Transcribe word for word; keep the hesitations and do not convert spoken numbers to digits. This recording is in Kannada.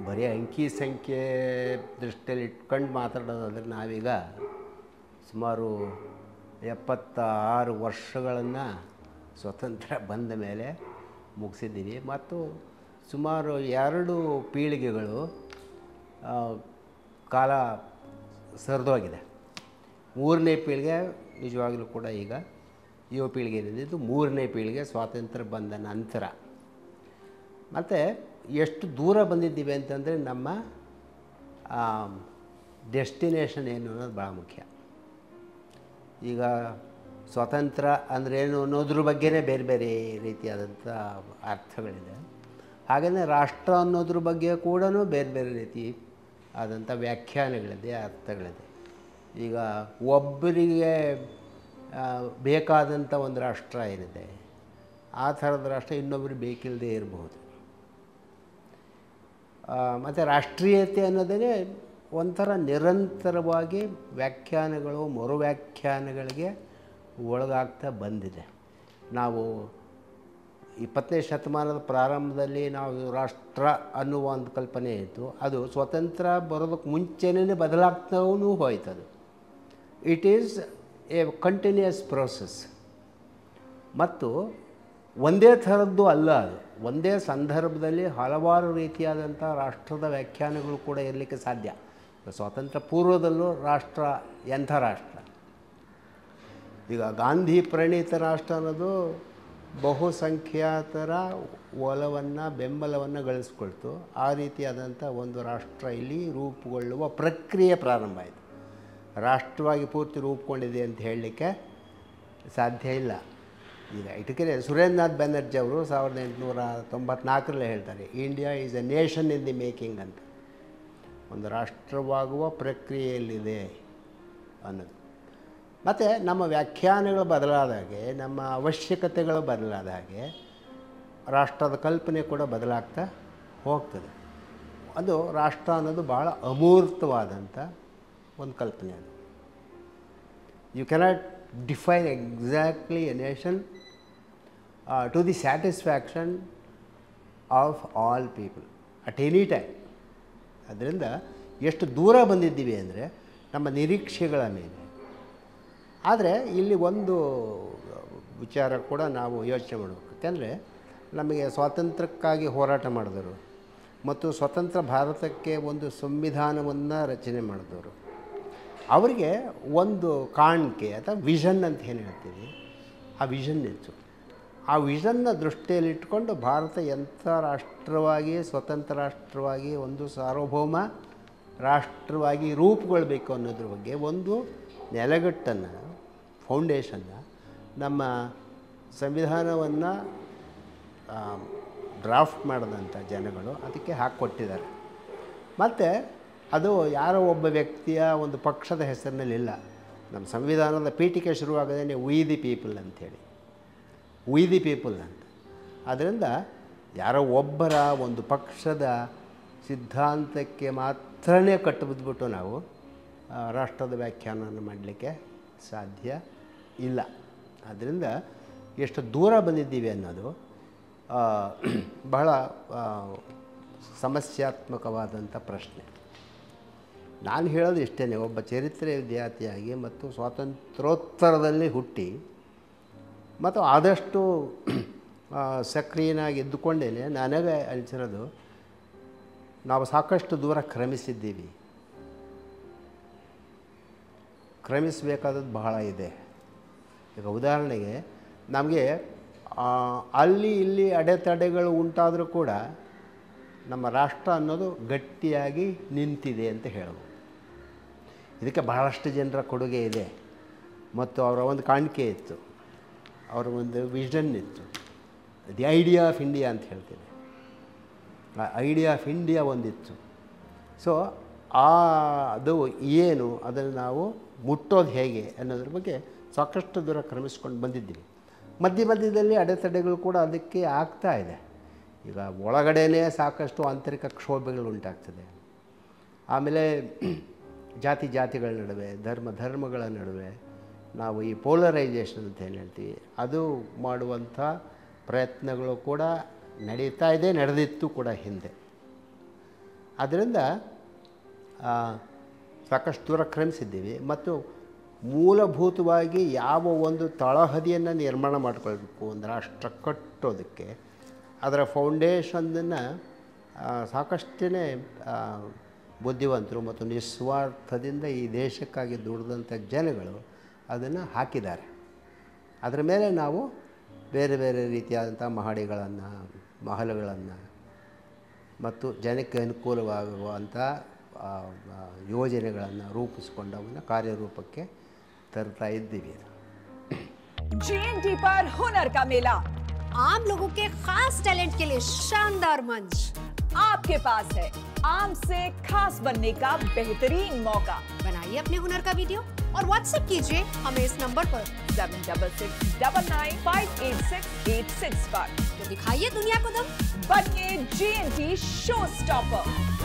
ಬರೀ ಅಂಕಿ ಸಂಖ್ಯೆ ದೃಷ್ಟಿಯಲ್ಲಿ ಇಟ್ಕೊಂಡು ಮಾತಾಡೋದಾದರೆ ನಾವೀಗ ಸುಮಾರು ಎಪ್ಪತ್ತ ಆರು ವರ್ಷಗಳನ್ನು ಸ್ವತಂತ್ರ ಬಂದ ಮೇಲೆ ಮುಗಿಸಿದ್ದೀವಿ ಮತ್ತು ಸುಮಾರು ಎರಡು ಪೀಳಿಗೆಗಳು ಕಾಲ ಸರಿದೋಗಿದೆ. ಮೂರನೇ ಪೀಳಿಗೆ ನಿಜವಾಗಲೂ ಕೂಡ ಈಗ ಯುವ ಪೀಳಿಗೆ ಏನಿದ್ದು ಮೂರನೇ ಪೀಳಿಗೆ ಸ್ವಾತಂತ್ರ್ಯ ಬಂದ ನಂತರ. ಮತ್ತು ಎಷ್ಟು ದೂರ ಬಂದಿದ್ದೀವಿ ಅಂತಂದರೆ ನಮ್ಮ ಡೆಸ್ಟಿನೇಷನ್ ಏನು ಅನ್ನೋದು ಭಾಳ ಮುಖ್ಯ. ಈಗ ಸ್ವತಂತ್ರ ಅಂದ್ರೇನು ಅನ್ನೋದ್ರ ಬಗ್ಗೆನೇ ಬೇರೆ ಬೇರೆ ರೀತಿಯಾದಂಥ ಅರ್ಥಗಳಿದೆ. ಹಾಗೆಯೇ ರಾಷ್ಟ್ರ ಅನ್ನೋದ್ರ ಬಗ್ಗೆ ಕೂಡ ಬೇರೆ ಬೇರೆ ರೀತಿ ಆದಂಥ ವ್ಯಾಖ್ಯಾನಗಳಿದೆ, ಅರ್ಥಗಳಿದೆ. ಈಗ ಒಬ್ಬರಿಗೆ ಬೇಕಾದಂಥ ಒಂದು ರಾಷ್ಟ್ರ ಏನಿದೆ ಆ ಥರದ ರಾಷ್ಟ್ರ ಇನ್ನೊಬ್ಬರಿಗೆ ಬೇಕಿಲ್ಲದೆ ಇರಬಹುದು. ಮತ್ತು ರಾಷ್ಟ್ರೀಯತೆ ಅನ್ನೋದೇ ಒಂಥರ ನಿರಂತರವಾಗಿ ವ್ಯಾಖ್ಯಾನಗಳು ಮರು ವ್ಯಾಖ್ಯಾನಗಳಿಗೆ ಒಳಗಾಗ್ತಾ ಬಂದಿದೆ. ನಾವು ಇಪ್ಪತ್ತನೇ ಶತಮಾನದ ಪ್ರಾರಂಭದಲ್ಲಿ ನಾವು ರಾಷ್ಟ್ರ ಅನ್ನುವ ಒಂದು ಕಲ್ಪನೆ ಇತ್ತು. ಅದು ಸ್ವತಂತ್ರ ಬರೋದಕ್ಕೆ ಮುಂಚೆನೇ ಬದಲಾಗ್ತಾವೂ ಹೋಯ್ತದು. It is a continuous process. ಮತ್ತು ಒಂದೇ ಥರದ್ದು ಅಲ್ಲ ಅದು. ಒಂದೇ ಸಂದರ್ಭದಲ್ಲಿ ಹಲವಾರು ರೀತಿಯಾದಂಥ ರಾಷ್ಟ್ರದ ವ್ಯಾಖ್ಯಾನಗಳು ಕೂಡ ಇರಲಿಕ್ಕೆ ಸಾಧ್ಯ. ಸ್ವಾತಂತ್ರ್ಯ ಪೂರ್ವದಲ್ಲೂ ರಾಷ್ಟ್ರ ಎಂಥ ರಾಷ್ಟ್ರ, ಈಗ ಗಾಂಧಿ ಪ್ರಣೀತ ರಾಷ್ಟ್ರ ಅನ್ನೋದು ಬಹುಸಂಖ್ಯಾತರ ಒಲವನ್ನು ಬೆಂಬಲವನ್ನು ಗಳಿಸ್ಕೊಳ್ತು. ಆ ರೀತಿಯಾದಂಥ ಒಂದು ರಾಷ್ಟ್ರ ಇಲ್ಲಿ ರೂಪುಗೊಳ್ಳುವ ಪ್ರಕ್ರಿಯೆ ಪ್ರಾರಂಭ ಆಯಿತು. ರಾಷ್ಟ್ರವಾಗಿ ಪೂರ್ತಿ ರೂಪುಗೊಂಡಿದೆ ಅಂತ ಹೇಳಲಿಕ್ಕೆ ಸಾಧ್ಯ ಇಲ್ಲ. ಈಗ ಇದಕ್ಕೆ ಸುರೇಂದ್ರನಾಥ್ ಬ್ಯಾನರ್ಜಿ ಅವರು ಸಾವಿರದ ಎಂಟುನೂರ ತೊಂಬತ್ನಾಲ್ಕರಲ್ಲೇ ಹೇಳ್ತಾರೆ, India is a nation in the making ಅಂತ. ಒಂದು ರಾಷ್ಟ್ರವಾಗುವ ಪ್ರಕ್ರಿಯೆಯಲ್ಲಿದೆ ಅನ್ನೋದು. ಮತ್ತು ನಮ್ಮ ವ್ಯಾಖ್ಯಾನಗಳು ಬದಲಾದ ಹಾಗೆ, ನಮ್ಮ ಅವಶ್ಯಕತೆಗಳು ಬದಲಾದ ಹಾಗೆ ರಾಷ್ಟ್ರದ ಕಲ್ಪನೆ ಕೂಡ ಬದಲಾಗ್ತಾ ಹೋಗ್ತದೆ. ಅದು ರಾಷ್ಟ್ರ ಅನ್ನೋದು ಭಾಳ ಅಮೂರ್ತವಾದಂಥ ಒಂದು ಕಲ್ಪನೆ. ಅದು you cannot define exactly a nation to the satisfaction of all people at any time. ಅದರಿಂದ ಎಷ್ಟು ದೂರ ಬಂದಿದ್ದೀವಿ ಅಂದರೆ ನಮ್ಮ ನಿರೀಕ್ಷೆಗಳ ಮೇಲೆ. ಆದರೆ ಇಲ್ಲಿ ಒಂದು ವಿಚಾರ ಕೂಡ ನಾವು ಯೋಚನೆ ಮಾಡಬೇಕು. ಯಾಕೆಂದರೆ ನಮಗೆ ಸ್ವಾತಂತ್ರ್ಯಕ್ಕಾಗಿ ಹೋರಾಟ ಮಾಡಿದವರು ಮತ್ತು ಸ್ವತಂತ್ರ ಭಾರತಕ್ಕೆ ಒಂದು ಸಂವಿಧಾನವನ್ನು ರಚನೆ ಮಾಡಿದವರು, ಅವರಿಗೆ ಒಂದು ಕಾಣಿಕೆ ಅಥವಾ ವಿಷನ್ ಅಂತ ಏನು ಹೇಳ್ತೀವಿ, ಆ ವಿಷನ್ ಇತ್ತು. ಆ ವಿಷನ್ನ ದೃಷ್ಟಿಯಲ್ಲಿಟ್ಕೊಂಡು ಭಾರತ ಎಂಥ ರಾಷ್ಟ್ರವಾಗಿ, ಸ್ವತಂತ್ರ ರಾಷ್ಟ್ರವಾಗಿ, ಒಂದು ಸಾರ್ವಭೌಮ ರಾಷ್ಟ್ರವಾಗಿ ರೂಪುಗೊಳ್ಳಬೇಕು ಅನ್ನೋದ್ರ ಬಗ್ಗೆ ಒಂದು ನೆಲೆಗಟ್ಟನ್ನು, ಫೌಂಡೇಶನ್ನ ನಮ್ಮ ಸಂವಿಧಾನವನ್ನು ಡ್ರಾಫ್ಟ್ ಮಾಡಿದಂಥ ಜನಗಳು ಅದಕ್ಕೆ ಹಾಕ್ಕೊಟ್ಟಿದ್ದಾರೆ. ಮತ್ತು ಅದು ಯಾರೋ ಒಬ್ಬ ವ್ಯಕ್ತಿಯ ಒಂದು ಪಕ್ಷದ ಹೆಸರಿನಲ್ಲಿಲ್ಲ. ನಮ್ಮ ಸಂವಿಧಾನದ ಪೀಠಿಕೆ ಶುರುವಾಗದೇ ವಿ ದಿ ಪೀಪಲ್ ಅಂಥೇಳಿ, ವಿ ದಿ ಪೀಪಲ್ ಅಂತ. ಆದ್ದರಿಂದ ಯಾರೋ ಒಬ್ಬರ ಒಂದು ಪಕ್ಷದ ಸಿದ್ಧಾಂತಕ್ಕೆ ಮಾತ್ರನೇ ಕಟ್ಟಿಬಿದ್ದುಬಿಟ್ಟು ನಾವು ರಾಷ್ಟ್ರದ ವ್ಯಾಖ್ಯಾನವನ್ನು ಮಾಡಲಿಕ್ಕೆ ಸಾಧ್ಯ ಇಲ್ಲ. ಆದ್ದರಿಂದ ಎಷ್ಟು ದೂರ ಬಂದಿದ್ದೀವಿ ಅನ್ನೋದು ಬಹಳ ಸಮಸ್ಯಾತ್ಮಕವಾದಂಥ ಪ್ರಶ್ನೆ. ನಾನು ಹೇಳೋದು ಇಷ್ಟೇ, ಒಬ್ಬ ಚರಿತ್ರೆ ವಿದ್ಯಾರ್ಥಿಯಾಗಿ ಮತ್ತು ಸ್ವಾತಂತ್ರ್ಯೋತ್ತರದಲ್ಲಿ ಹುಟ್ಟಿ ಮತ್ತು ಆದಷ್ಟು ಸಕ್ರಿಯನಾಗಿ ಇದ್ದುಕೊಂಡೇ ನನಗೆ ಅನಿಸಿರೋದು, ನಾವು ಸಾಕಷ್ಟು ದೂರ ಕ್ರಮಿಸಿದ್ದೀವಿ. ಕ್ರಮಿಸಬೇಕಾದದ್ದು ಬಹಳ ಇದೆ. ಈಗ ಉದಾಹರಣೆಗೆ ನಮಗೆ ಅಲ್ಲಿ ಇಲ್ಲಿ ಅಡೆತಡೆಗಳು ಉಂಟಾದರೂ ಕೂಡ ನಮ್ಮ ರಾಷ್ಟ್ರ ಅನ್ನೋದು ಗಟ್ಟಿಯಾಗಿ ನಿಂತಿದೆ ಅಂತ ಹೇಳ್ಬೋದು. ಇದಕ್ಕೆ ಬಹಳಷ್ಟು ಜನರ ಕೊಡುಗೆ ಇದೆ ಮತ್ತು ಅವರ ಒಂದು ಕಾಣಿಕೆ ಇತ್ತು, ಅವರ ಒಂದು ವಿಷನ್ ಇತ್ತು. ದಿ ಐಡಿಯಾ ಆಫ್ ಇಂಡಿಯಾ ಅಂತ ಹೇಳ್ತೀನಿ. ಆ ಐಡಿಯಾ ಆಫ್ ಇಂಡಿಯಾ ಒಂದಿತ್ತು. ಸೊ ಆ ಅದು ಏನು, ಅದನ್ನು ನಾವು ಮುಟ್ಟೋದು ಹೇಗೆ ಅನ್ನೋದ್ರ ಬಗ್ಗೆ ಸಾಕಷ್ಟು ದೂರ ಕ್ರಮಿಸ್ಕೊಂಡು ಬಂದಿದ್ದೀವಿ. ಮಧ್ಯ ಮಧ್ಯದಲ್ಲಿ ಅಡೆತಡೆಗಳು ಕೂಡ ಅದಕ್ಕೆ ಆಗ್ತಾ ಇದೆ. ಈಗ ಒಳಗಡೆನೇ ಸಾಕಷ್ಟು ಆಂತರಿಕ ಕ್ಷೋಭೆಗಳು ಉಂಟಾಗ್ತದೆ. ಆಮೇಲೆ ಜಾತಿ ಜಾತಿಗಳ ನಡುವೆ, ಧರ್ಮ ಧರ್ಮಗಳ ನಡುವೆ ನಾವು ಈ ಪೋಲರೈಸೇಷನ್ ಅಂತ ಏನು ಹೇಳ್ತೀವಿ, ಅದು ಮಾಡುವಂಥ ಪ್ರಯತ್ನಗಳು ಕೂಡ ನಡೀತಾ ಇದೆ, ನಡೆದಿತ್ತು ಕೂಡ ಹಿಂದೆ. ಅದರಿಂದ ಸಾಕಷ್ಟು ದೂರ ಕ್ರಮಿಸಿದ್ದೀವಿ. ಮತ್ತು ಮೂಲಭೂತವಾಗಿ ಯಾವ ಒಂದು ತಳಹದಿಯನ್ನು ನಿರ್ಮಾಣ ಮಾಡಿಕೊಳ್ಬೇಕು ಒಂದು ರಾಷ್ಟ್ರ ಕಟ್ಟೋದಕ್ಕೆ, ಅದರ ಫೌಂಡೇಶನನ್ನು ಸಾಕಷ್ಟೇ ಬುದ್ಧಿವಂತರು ಮತ್ತು ನಿಸ್ವಾರ್ಥದಿಂದ ಈ ದೇಶಕ್ಕಾಗಿ ದುಡಿದಂಥ ಜನಗಳು ಅದನ್ನು ಹಾಕಿದ್ದಾರೆ. ಅದರ ಮೇಲೆ ನಾವು ಬೇರೆ ಬೇರೆ ರೀತಿಯಾದಂಥ ಮಹಡಿಗಳನ್ನು, ಮಹಲುಗಳನ್ನು ಮತ್ತು ಜನಕ್ಕೆ ಅನುಕೂಲವಾಗುವಂಥ ಯೋಜನೆಗಳನ್ನು ರೂಪಿಸಿಕೊಂಡವನ್ನ ಕಾರ್ಯರೂಪಕ್ಕೆ ತರ್ತಾ ಇದ್ದೀವಿ. जी एन टी पर हुनर का मेला, आम लोगों के खास टैलेंट के लिए शानदार मंच आपके पास है आम से खास बनने का बेहतरीन मौका। बनाइए अपने हुनर का वीडियो और व्हाट्सएप कीजिए हमें इस नंबर पर seven double six double nine five eight six eight six पर। तो दिखाइए दुनिया को दम, बनिए G N T show stopper.